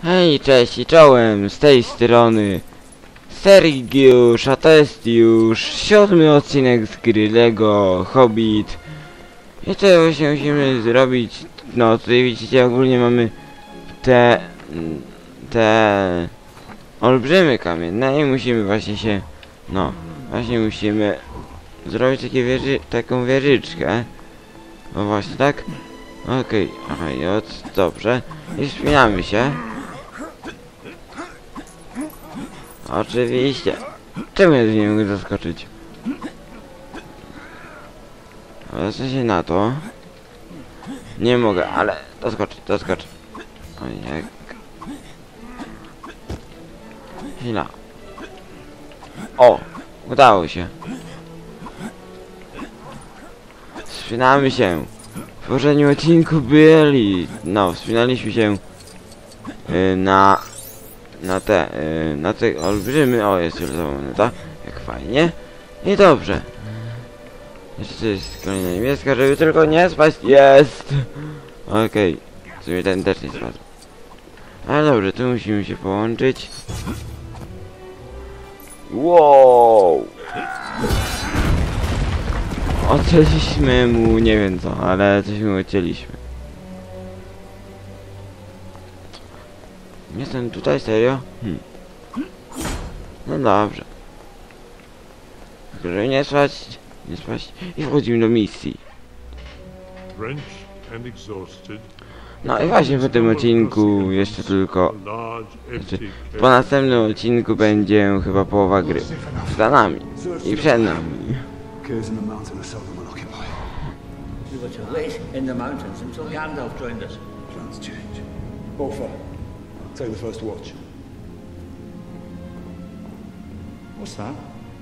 Hej, cześć i czołem, z tej strony Sergiusz, a to jest już 7. odcinek z gry Lego Hobbit. I co właśnie musimy zrobić? No tutaj widzicie, ogólnie mamy te olbrzymy kamienne i musimy właśnie się, właśnie musimy zrobić taką wieżyczkę. No właśnie, tak? Okej, aha, dobrze. I wspinamy się. Oczywiście. Czemu ja nie mogę zaskoczyć? Ale co się na to? Nie mogę, ale doskoczę. O jak. Chwila. O! Udało się. Wspinamy się. W poprzednim odcinku byli. No, wspinaliśmy się na te olbrzymy. O, jest już za moneta. Jak fajnie. I dobrze. Jeszcze to jest kolejna niebieska, żeby tylko nie spaść. Jest! Okej. W sumie ten też nie spadł. Ale dobrze, tu musimy się połączyć. Wow! Odcięliśmy mu, nie wiem co, ale coś mu odcięliśmy. Jestem tutaj, serio? No dobrze. Żeby nie spać i wchodzimy do misji. No i właśnie po tym odcinku jeszcze tylko... po następnym odcinku będzie chyba połowa gry. Za nami i przed nami. We were to wait in the mountains until Gandalf joined us. Plans change. Bolfa, take the first watch. What's that?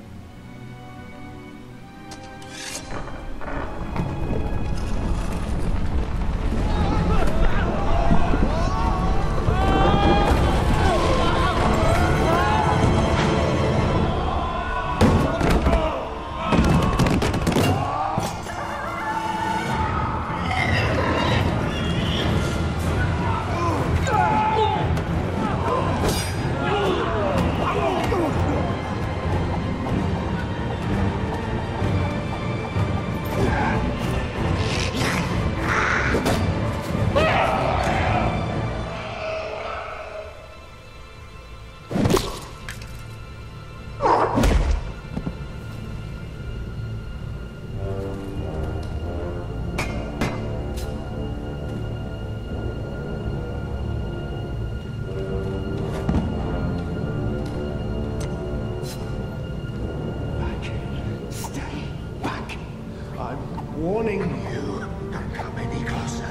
Warning you, don't come any closer.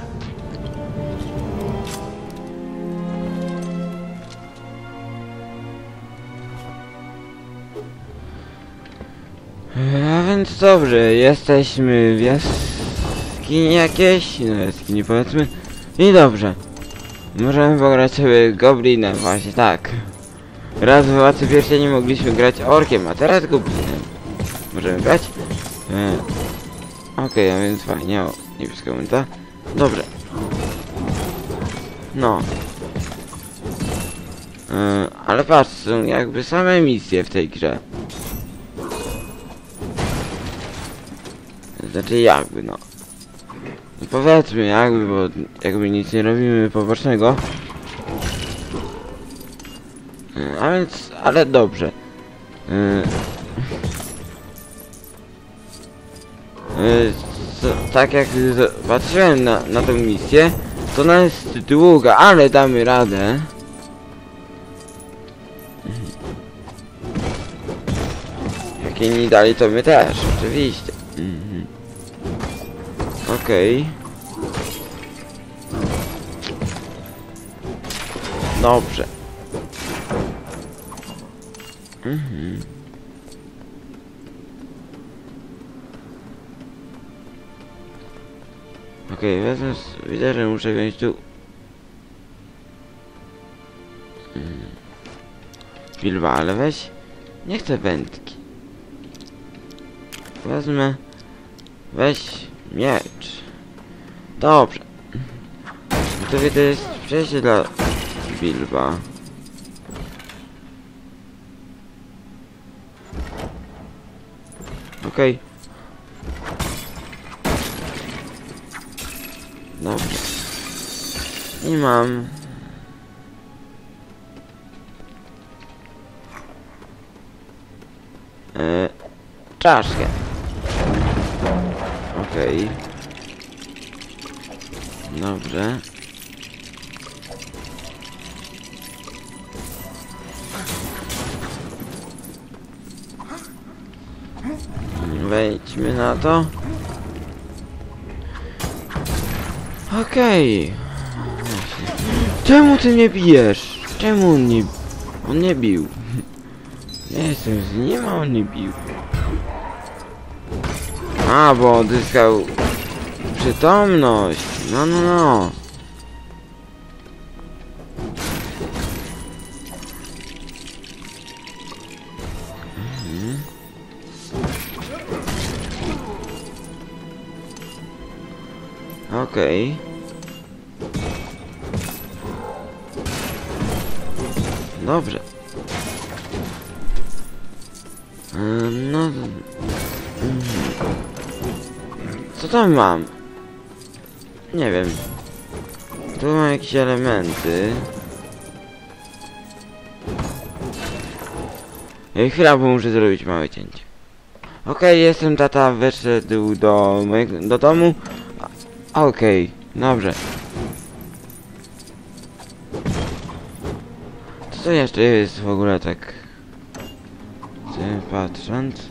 A więc dobrze, jesteśmy w jaskini jakiejś, no jaskini powiedzmy. I dobrze. Możemy pograć sobie goblinem, właśnie tak. Raz w Władcy Pierścieni mogliśmy grać orkiem, a teraz goblinem. Możemy grać? Okej, a więc fajnie, o, niebieska moneta. Dobrze. No. Ale patrz, są jakby same misje w tej grze. Znaczy jakby, no. Powiedzmy jakby, bo jakby nic nie robimy pobocznego. A więc, ale dobrze. Tak jak patrzyłem na tę misję, to ona jest długa, ale damy radę. Jak inni dali, to my też, oczywiście. Okej. Dobrze. Okej, widzę, że muszę wziąć tu Bilba, ale weź, nie chcę wędki. Weź miecz. Dobrze. To jest przejście Bilba. Okej. Dobrze. I mam... czaszkę. Okej. Dobrze. Wejdźmy na to. Okej. Czemu ty mnie bijesz? Czemu on nie... On nie bił. Ja jestem z nim, a on nie bił. A, bo odzyskał przytomność. No. Okej. Dobrze. No... Co tam mam? Nie wiem. Tu mam jakieś elementy. Chwila, bo muszę zrobić małe cięcie. Okej, jestem, tata wyszedł do domu. Okej, dobrze. Co to jeszcze jest w ogóle tak... patrząc?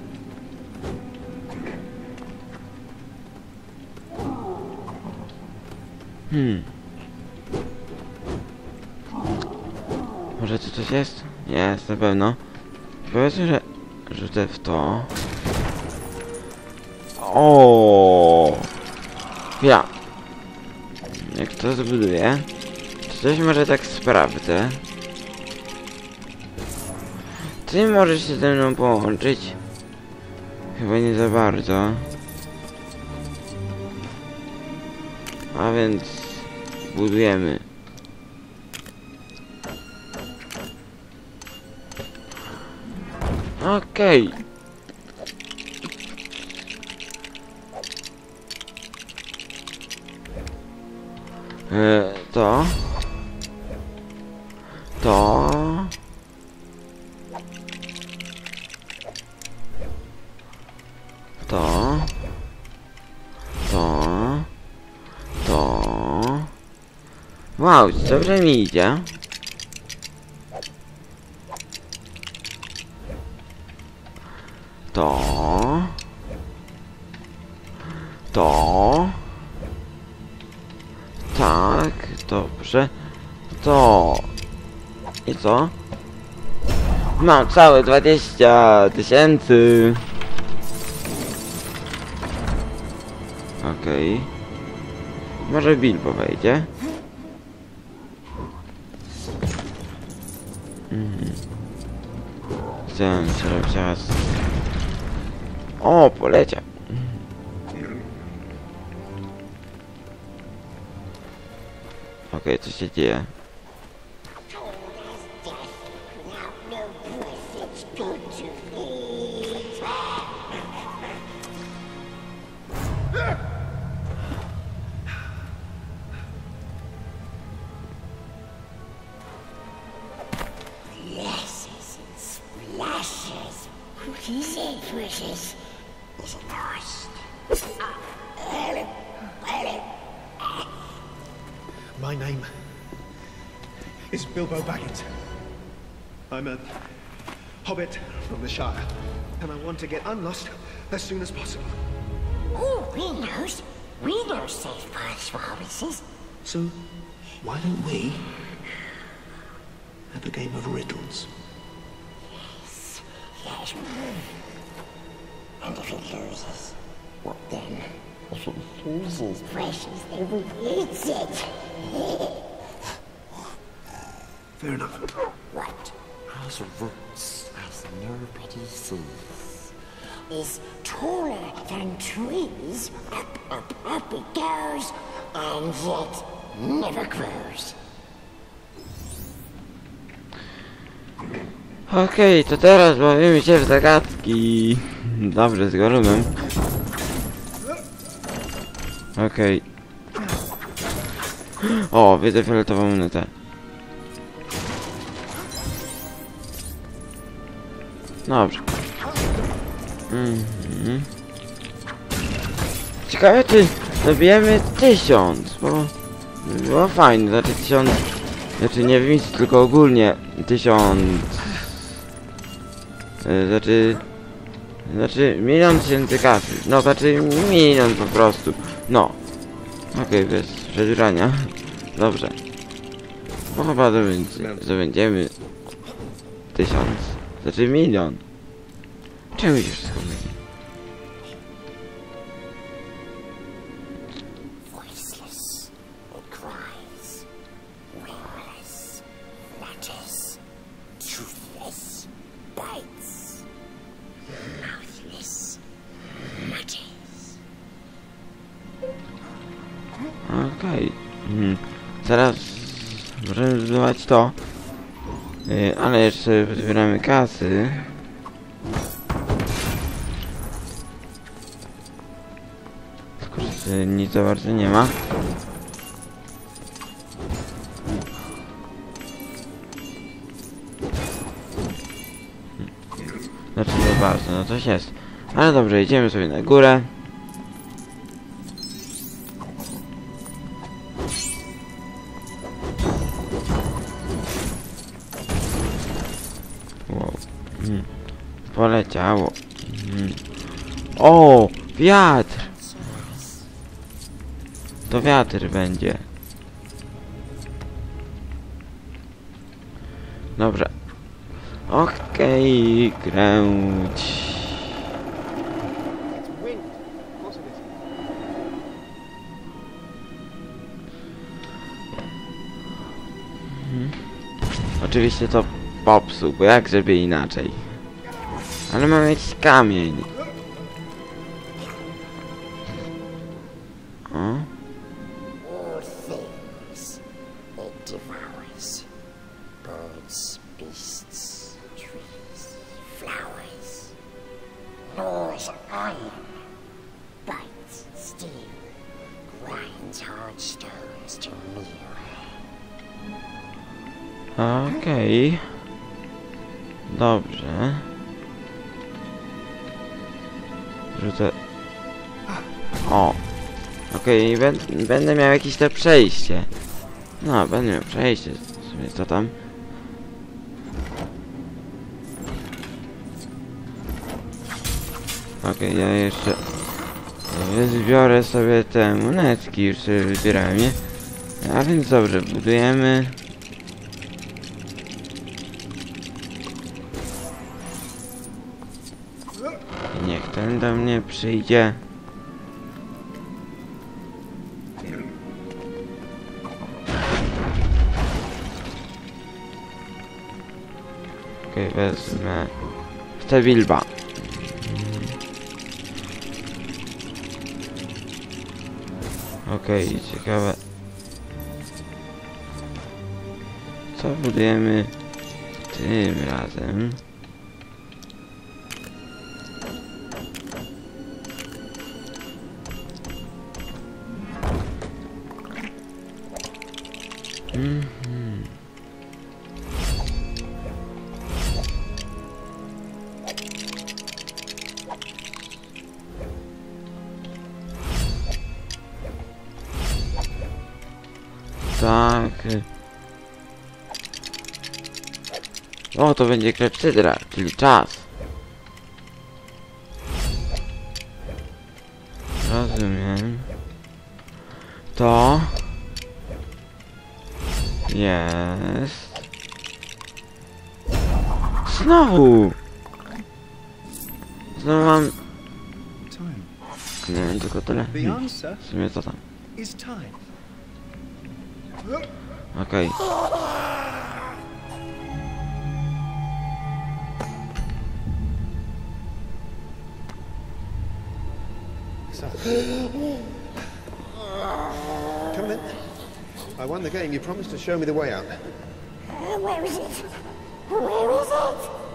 Może tu coś jest? Jest, na pewno. Powiedzmy, że rzucę w to. O. Ja. Jak to zbuduję, to coś może tak sprawdzę. Ty możesz się ze mną połączyć? Chyba nie za bardzo. A więc budujemy. Okej. To. Wow, dobrze mi idzie. Tak, dobrze. I co? Mam całe 20 000. Okej. Może Bilbo wejdzie. Chcę zrobić teraz. O, poleciał. Okej, co się dzieje? He said precious is lost. My name is Bilbo Baggins. I'm a hobbit from the Shire, and I want to get unlost as soon as possible. Oh, we knows. We know safe paths for hobbitses. So, why don't we have a game of riddles? Yes. And if he loses, what then? If he loses precious, then we eat it. Fair enough. What has roots as nobody sees is taller than trees. Up it goes, and yet never grows. Okej, to teraz bawimy się w zagadki. Dobrze, z Golumem. Okej. O, widzę fioletową monetę. Dobrze. Ciekawe, czy dobijemy 1000, bo było fajne, znaczy 1000, znaczy nie w misji, tylko ogólnie 1000, znaczy 1 000 000 kasy, no znaczy 1 000 000 po prostu, no. Okej, bez przedłużania, dobrze. No chyba zdobędziemy 1000, znaczy 1 000 000. Czemu się wszystko myli? Voiceless, it cries. Wingless, flutters. Toothless, bites. Mouthless, mutters. Okej. Teraz możemy zbudować to. Ale jeszcze zbieramy kasy. Tylko że nic za bardzo nie ma. Znaczy nie bardzo, no coś jest. Ale dobrze, idziemy sobie na górę. Wow. Poleciało. O! Wiatr! To wiatr będzie. Dobrze. Okej, kręć. Oczywiście to popsuł, bo jak żeby inaczej. Ale mam jakiś kamień. O? All things it devours. Birds, beasts, trees, flowers. Gnaws iron. Bites steel. Grinds hard stones to meal. Okej. Dobrze. Rzucę. O. Okej, będę miał jakieś te przejście. No, będę miał przejście. Sobie co tam? Okej, ja jeszcze zbiorę sobie te monetki, już sobie wybierałem je. A więc dobrze, budujemy. Niech ten do mnie przyjdzie. Okej, wezmę te wilba. Okej, ciekawe. Co budujemy tym razem? Tak. O, to będzie klepsydra, czyli czas. Rozumiem. To jest... Znowu! Znowu mam... Nie wiem, tylko tyle. The answer W sumie co tam? is time. Okej. So. Come in. I won the game. You promised to show me the way out. Where is it? Where is it?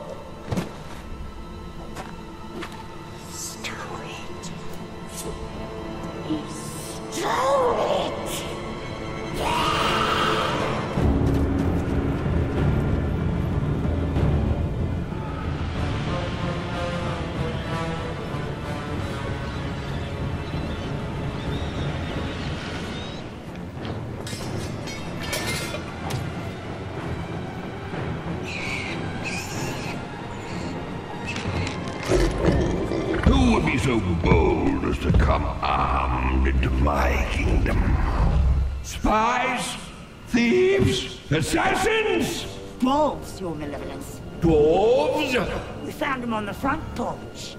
so bold as to come armed into my kingdom? Spies? Thieves? Assassins? Dwarves, Your Malevolence. Dwarves? We found them on the front porch.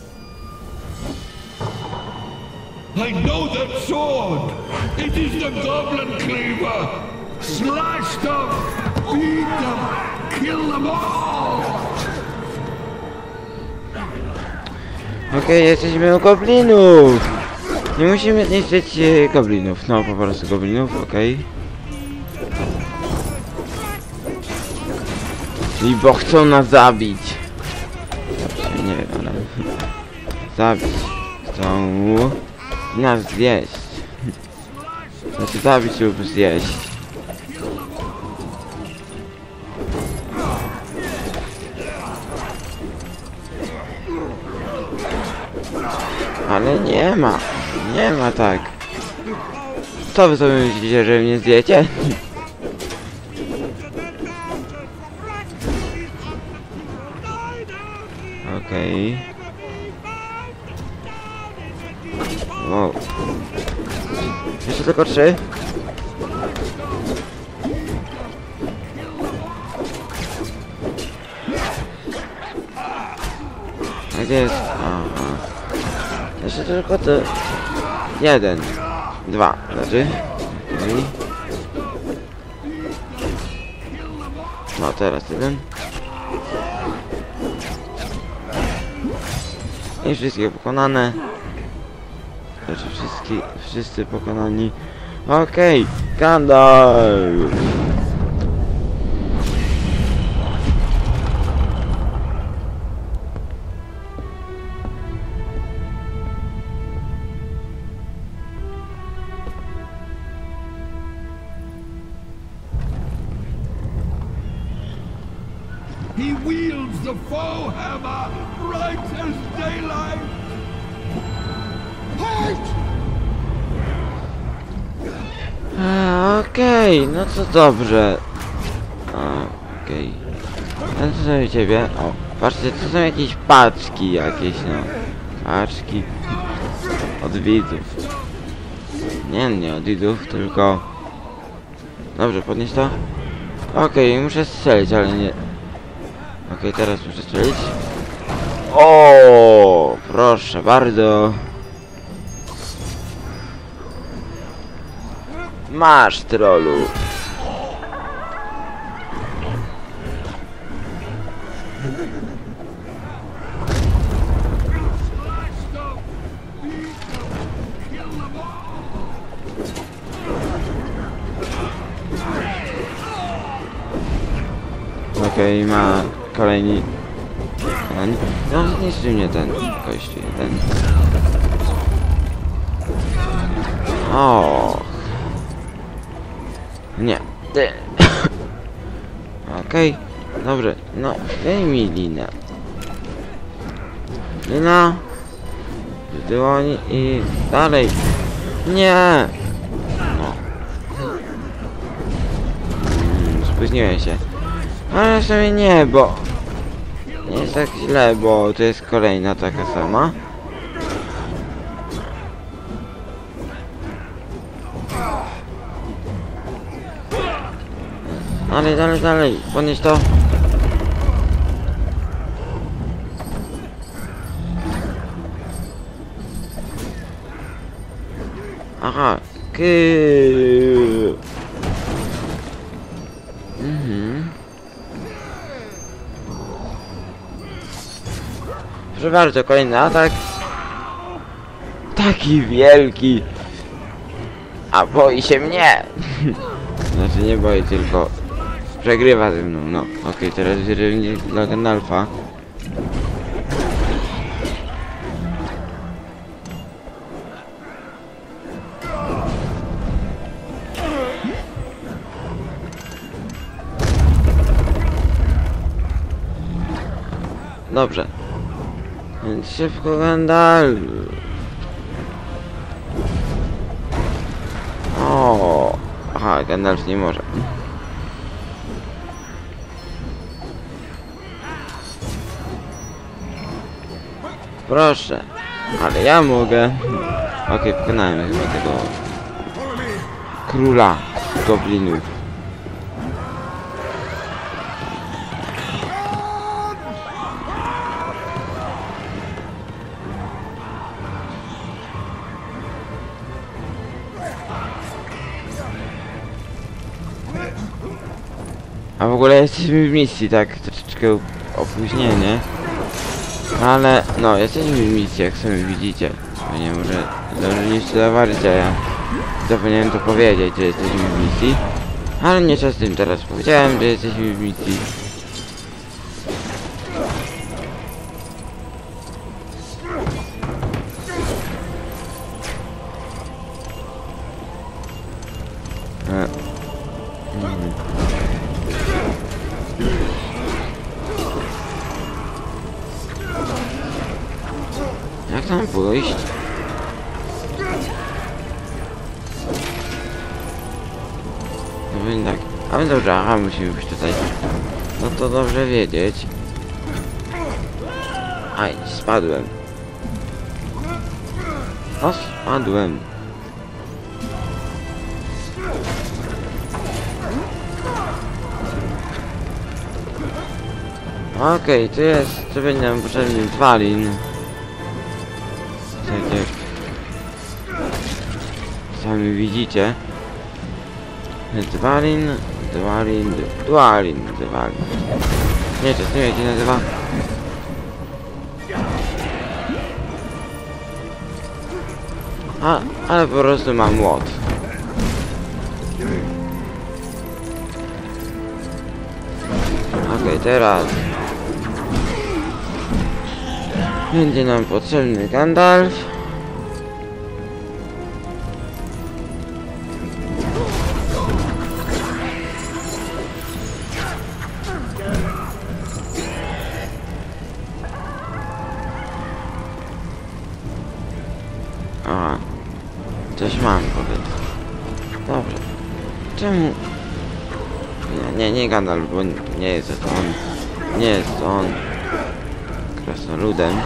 I know that sword! It is the Goblin Cleaver! Slash them! Beat them! Kill them all! Okej, jesteśmy u goblinów! Nie musimy niszczyć goblinów, no po prostu goblinów, okej. I bo chcą nas zabić! Nie wiem, ale... Zabić. Chcą... nas zjeść. Znaczy zabić lub zjeść. Ale nie ma tak. Co wy sobie myślicie, że mnie zjecie? Okej. Wow. Jeszcze tylko 3. A gdzie jest? Aha. Jeszcze tylko to... 1. 2. Znaczy? No teraz 1. I wszystkie pokonane. Znaczy wszyscy pokonani. Okej, Gandalf! He wields the foe hammer, bright as daylight! Okej, no to dobrze. Okej. Ten co sobie ciebie. O, patrzcie, to są jakieś paczki jakieś, no. Paczki. Od widzów. Nie od widzów, tylko... Dobrze, podnieś to. Okej, muszę strzelić, ale nie... Okej, teraz muszę strzelić. O, proszę bardzo. Masz, trollu. Okej, ma kolejny. No, zniszczy mnie ten gościu, ten. O. Nie. Okej, dobrze, no, daj mi linę. Lina. Dłoń i dalej. Nie. No. Spóźniłem się. Ale w sumie nie, bo... Nie jest tak źle, bo to jest kolejna taka sama. Dalej, podnieś to. Aha, Proszę bardzo, kolejny atak. Taki wielki. A boi się mnie. Znaczy nie boi, tylko przegrywa ze mną. No, okej, teraz wyrywnik dla Gandalfa. Dobrze. Więc szybko Gandalf. O, aha, Gandalf nie może. Proszę. Ale ja mogę. Okej, pokonałem chyba tego króla goblinów. A w ogóle jesteśmy w misji, tak troszeczkę opóźnienie. Ale no, jesteśmy w misji, jak sami widzicie. Nie może zdążyliście zauważyć, a ja zapomniałem to powiedzieć, że jesteśmy w misji. Ale nie czas tym teraz powiedziałem, że jesteśmy w misji. Jak tam pójść? No więc tak. A więc dobrze, aha, musimy być tutaj. No to dobrze wiedzieć. Aj, spadłem. O, spadłem. Okej, tu jest, tu będzie nam potrzebny Dwalin. Tak jak sami widzicie. Dwalin. Nie, to nie jak się nazywa. Ale po prostu mam młot. Okej, teraz będzie nam potrzebny Gandalf. A, coś mam, powiedz. Dobrze. Czemu? Nie Gandalf, bo nie jest to on. Nie jest to on krasnoludem,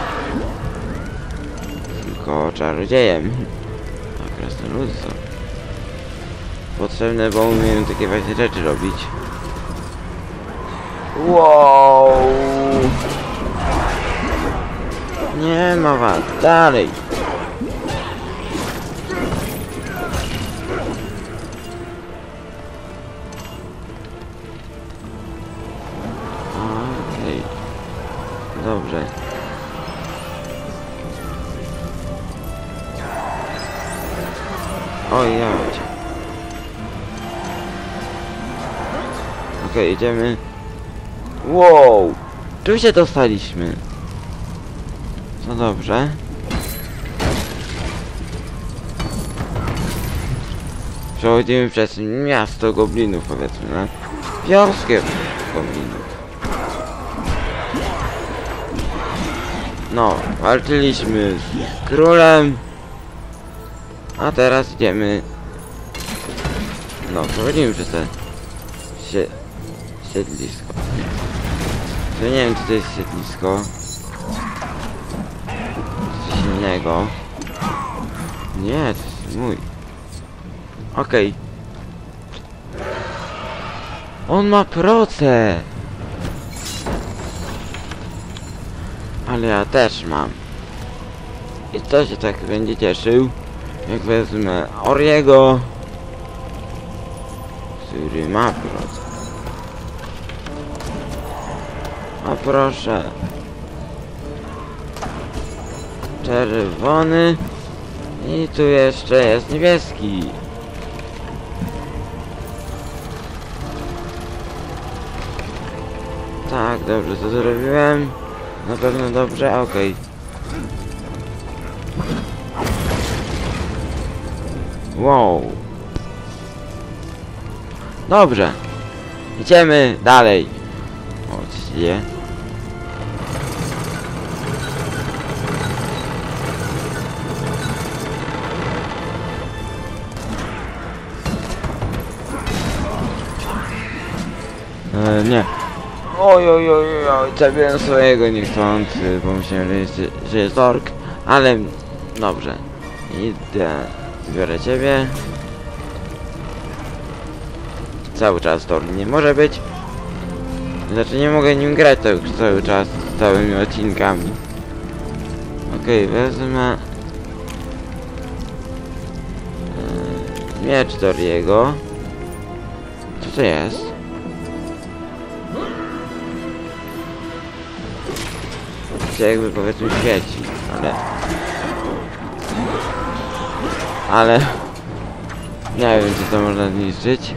tylko czarodziejem. A krasnoludy są potrzebne, bo umieją takie właśnie rzeczy robić. Wow! Nie ma was, dalej! Okej. Dobrze. Oj, ja cię. Okej, idziemy. Wow! Tu się dostaliśmy. No dobrze. Przechodzimy przez miasto goblinów, powiedzmy, no. Wiorskie goblinów. No, walczyliśmy z królem. A teraz idziemy. No, przechodzimy przez te siedlisko. To nie wiem, czy to jest siedlisko. Coś innego. Nie, to jest mój. Okej. On ma proce. Ale ja też mam. I to się tak będzie cieszył, jak wezmę Oriego, który ma proce. A proszę. Czerwony. I tu jeszcze jest niebieski. Tak, dobrze to zrobiłem. Na pewno dobrze, okej. Wow. Dobrze. Idziemy dalej. O, co się dzieje? Nie. Oj, zabiłem swojego niechcący, bo myślałem, że jest ork, Ale dobrze. Idę, zbiorę ciebie. Cały czas to nie może być. Znaczy nie mogę nim grać cały czas, całymi odcinkami. Okej, wezmę miecz Doriego. Co to jest? To jakby powiedzmy świeci, ale nie wiem, czy to można zniszczyć.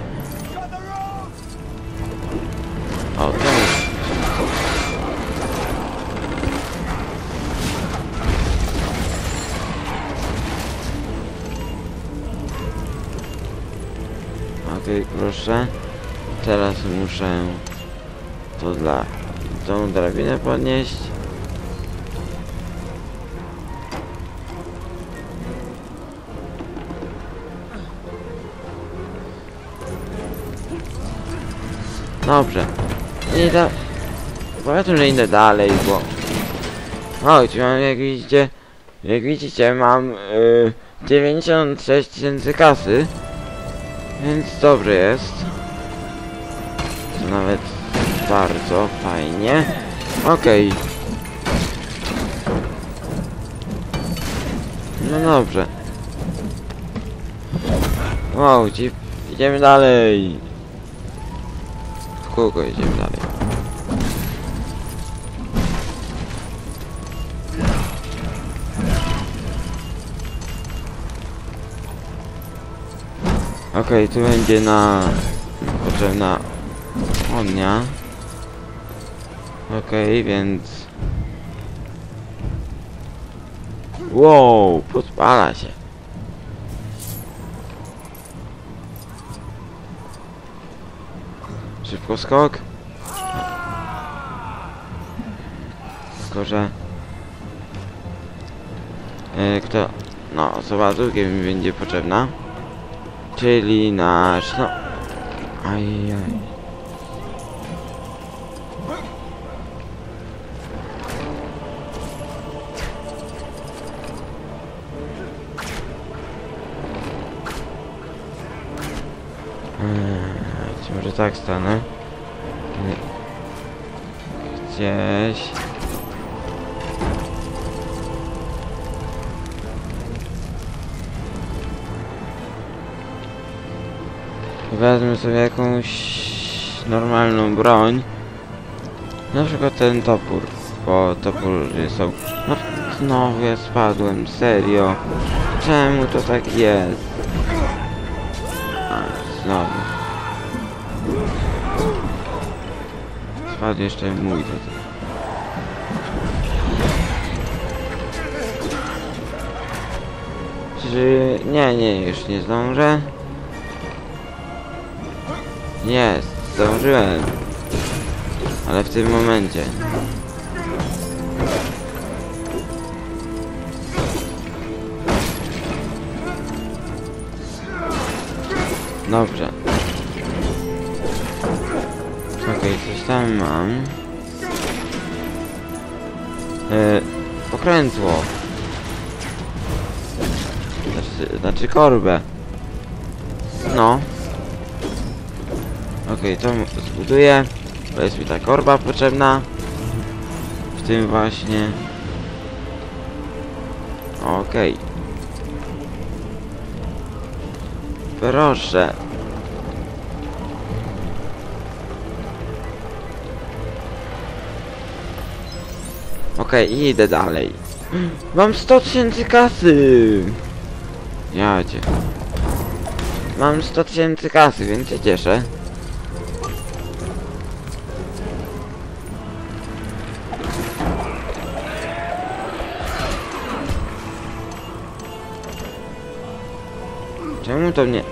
O, to jest. Okej, proszę. Teraz muszę tą drabinę podnieść. Dobrze. Idę. Powiedzmy, że idę dalej, bo... Chodź, mam jak widzicie mam 96 tysięcy kasy. Więc dobrze jest. To nawet bardzo fajnie. Okej. No dobrze. Wow, idziemy dalej. W kółko idziemy dalej. Okej, tu będzie potrzebna ognia. Okej, więc... Wow, podpala się. Szybko skok. Tylko, że... No, osoba drugie mi będzie potrzebna. Czyli nasz... No... Ajajaj. Może tak stanę. Gdzieś... Wezmę sobie jakąś normalną broń. Na przykład ten topór. Bo topory są... No znowu ja spadłem, serio. Czemu to tak jest? A, znowu. Spadł jeszcze mój tutaj. Czy... Nie, już nie zdążę. Jest, zdążyłem. Ale w tym momencie. Dobrze. Okej, coś tam mam. Pokrętło. Znaczy korbę. No. Okej, to zbuduję. Bo jest mi ta korba potrzebna. W tym właśnie. Okej. Proszę. Okej, idę dalej. Mam 100 tysięcy kasy. Jadzie. Mam 100 tysięcy kasy, więc się cieszę. Czemu to mnie...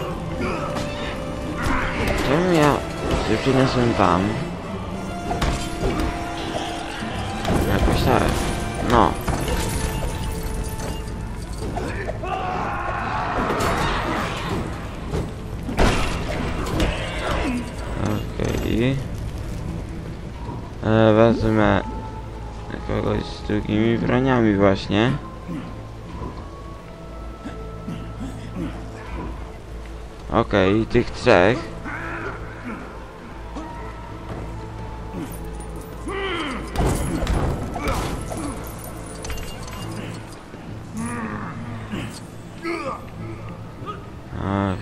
Czemu ja się przyniosłem tam? Jakoś tak. No. Okej. Wezmę kogoś z długimi broniami właśnie. Okej, tych trzech. Ach.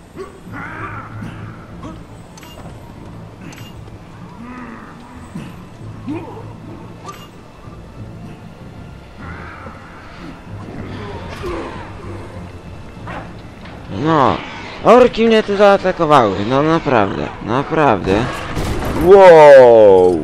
No, orki mnie tu zaatakowały, no naprawdę, naprawdę. Wow!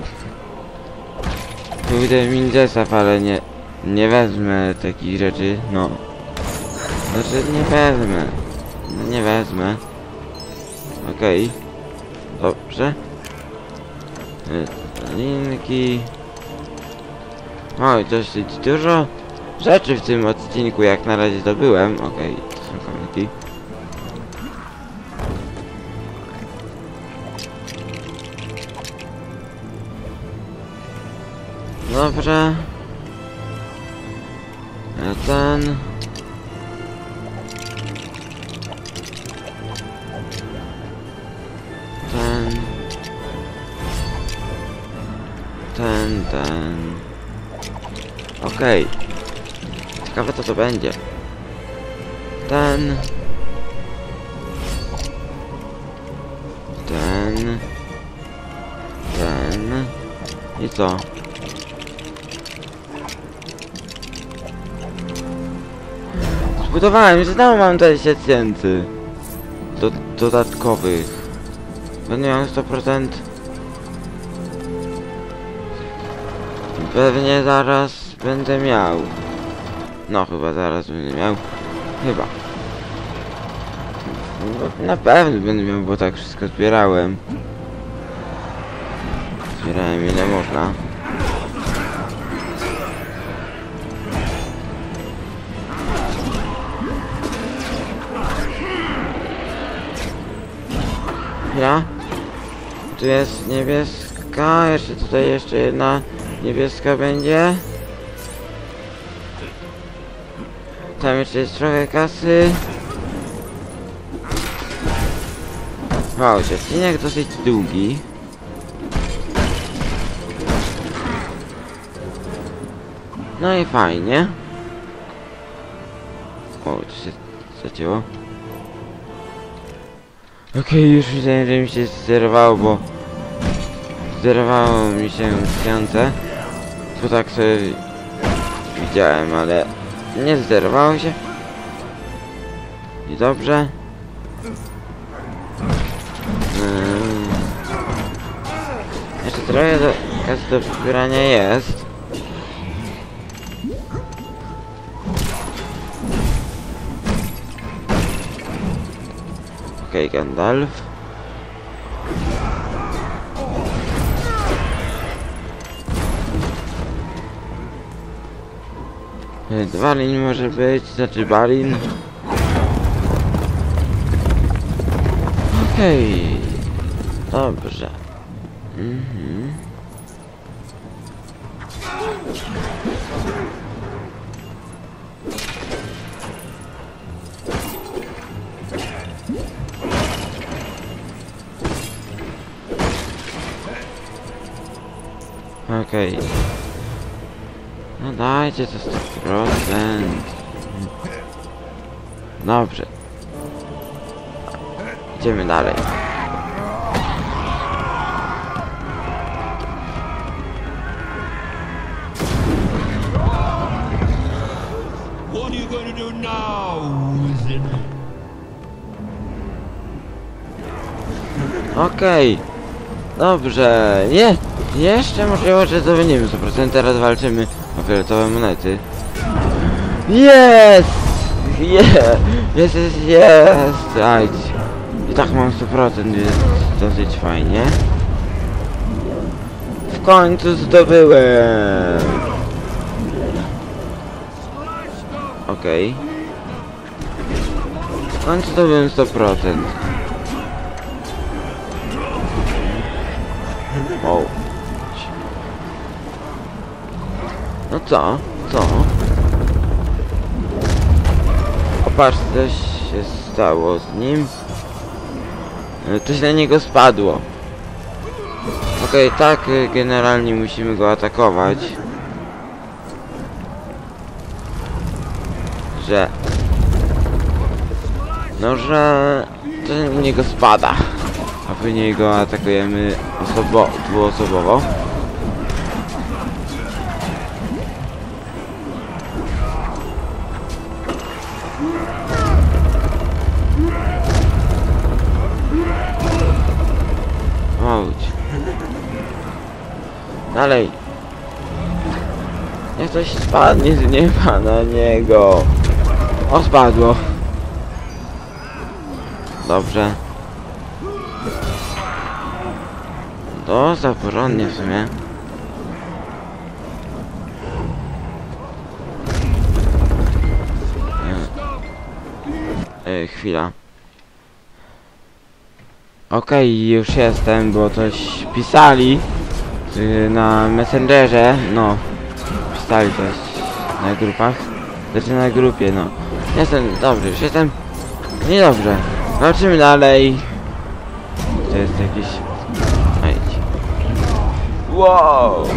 Kurde, Mindesaf, ale nie wezmę takich rzeczy, no. Znaczy nie wezmę. No nie wezmę. Okej. Dobrze. Linki. Oj, dosyć dużo rzeczy w tym odcinku jak na razie zdobyłem. Okej, to są komiki. Dobrze. Ten. Okej. Ciekawe co to będzie. Ten. I co? Zbudowałem, że znowu mam 20 tysięcy dodatkowych. Będę miał 100%. Pewnie zaraz będę miał. No chyba zaraz będę miał. Chyba. No, na pewno będę miał, bo tak wszystko zbierałem. Zbierałem ile można. Ja? Tu jest niebieska, jeszcze jedna niebieska będzie. Tam jeszcze jest trochę kasy. Wow, odcinek dosyć długi. No i fajnie. O, to się zacięło. Okej, już widziałem, że mi się zerwało, bo zerwało mi się tysiące. To tak sobie widziałem, ale nie zerwało się. I dobrze. Jeszcze trochę kasy do przybierania jest. Okej, Gandalf. Balin może być, znaczy Balin. Okej. Dobrze. Okej. No dajcie to 100%. Dobrze. Idziemy dalej. What are you going to do now, wizard? Okej. Dobrze. Nie. Jeszcze możliwe, że zdobędziemy 100%. Teraz walczymy o fioletowe monety. Jest! Jest! Ajdź. I tak mam 100%, jest dosyć fajnie. W końcu zdobyłem! Okej. W końcu zdobyłem 100%. O. No co? Co? Popatrz, coś się stało z nim. Coś na niego spadło. Okej, tak, generalnie musimy go atakować. Że coś na niego spada. A później go atakujemy dwuosobowo. Chodź. Dalej. Niech coś spadnie z nieba na niego. O, spadło. Dobrze. To za porządnie w sumie. Chwila. Okej, już jestem, bo coś pisali na Messengerze, no. Pisali coś na grupach. Znaczy na grupie, no. Jestem, dobrze, już jestem. Niedobrze. Zobaczymy dalej. To jest jakiś... Idź. Wow!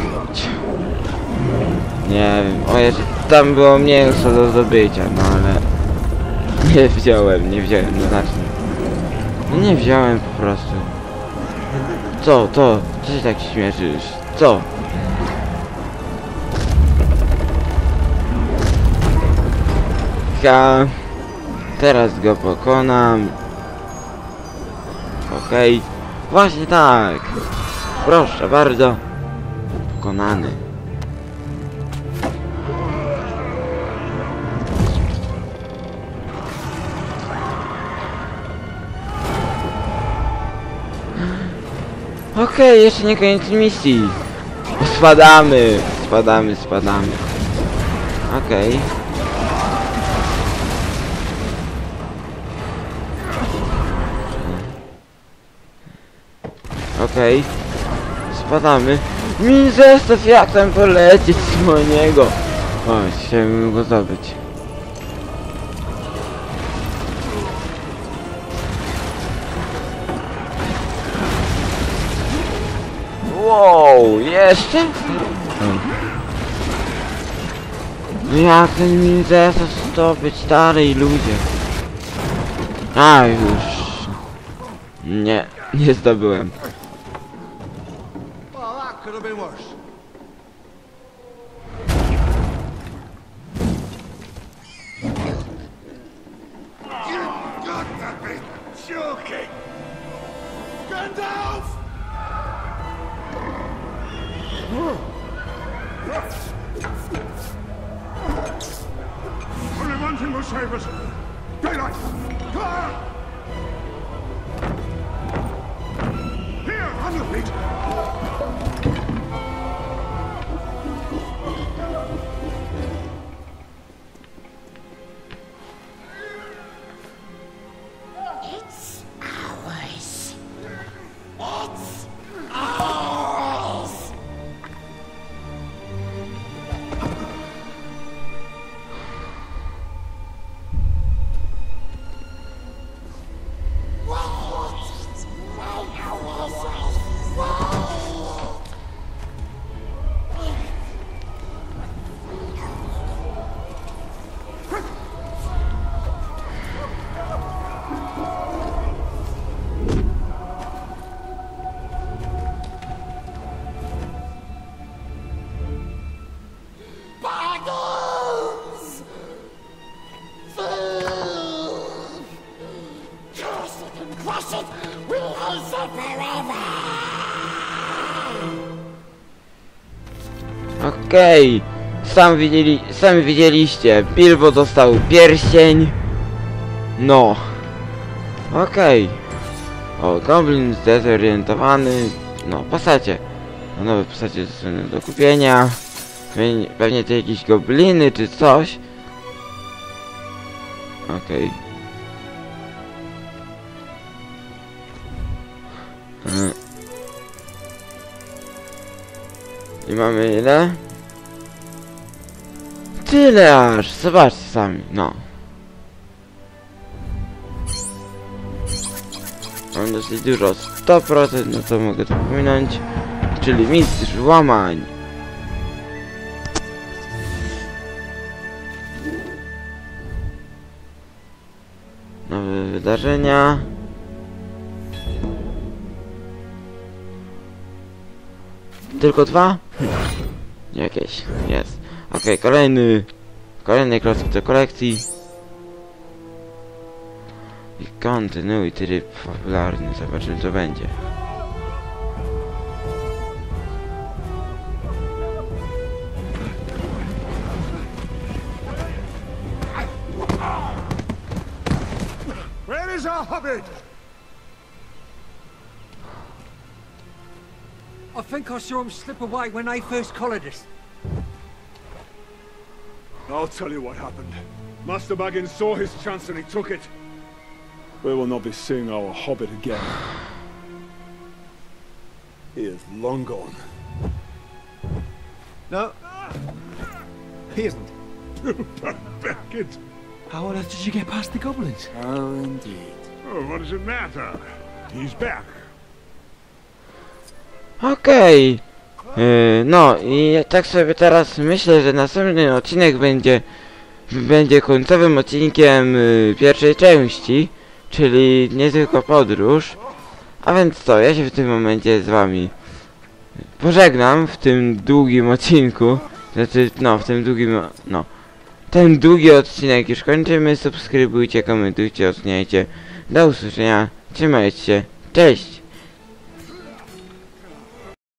Nie wiem, o jeszcze tam było mięso do zdobycia, no ale... Nie wziąłem, no znaczy... No nie wziąłem po prostu. Co to? Co się tak śmieszysz? Co? Teraz go pokonam. Okej. Właśnie tak. Proszę bardzo. Pokonany. Okej, jeszcze nie koniec misji. Spadamy. Spadamy. Okej. Okej. Spadamy. Mi zestaw, jak tam polecieć po niego? O, chciałem go zdobyć. Wow, jeszcze? No jak ten mi zestaw zdobyć, dalej ludzie? A już. Nie zdobyłem. Well, that could have been worse. You got to be joking! Gandalf! Only one thing will save us. Daylight! Clear! Here, on your feet! It's ours. It's ours. Bagels! Food! Curse it and crush it! We'll use it forever! Okej. Sami widzieliście. Bilbo dostał pierścień. No. Okej. O, Goblin zdezorientowany. No, postacie. No, nowe postacie są do kupienia. Pewnie to jakieś gobliny czy coś. Okej. I mamy ile? tyle aż, zobaczcie sami, no. Mam dosyć dużo, 100%, no to mogę to pominąć. Czyli mistrz łamań. Nowe wydarzenia. Tylko 2? Jakieś, jest. Okej, kolejny klocek do kolekcji. I kontynuuj tryb popularny, zobaczymy co będzie. Where is our hobbit? I think I saw him slip away when they first collared us. I'll tell you what happened. Master Baggins saw his chance and he took it. We will not be seeing our hobbit again. He is long gone. No. He isn't. Baggins! How on earth did you get past the goblins? Oh, indeed. Oh, what does it matter? He's back. Okej. No i tak sobie teraz myślę, że następny odcinek będzie końcowym odcinkiem pierwszej części, czyli niezwykła podróż. A więc co, ja się w tym momencie z wami pożegnam w tym długim odcinku. Znaczy, no, w tym długim, no. Ten długi odcinek już kończymy. Subskrybujcie, komentujcie, oceniajcie. Do usłyszenia. Trzymajcie się. Cześć!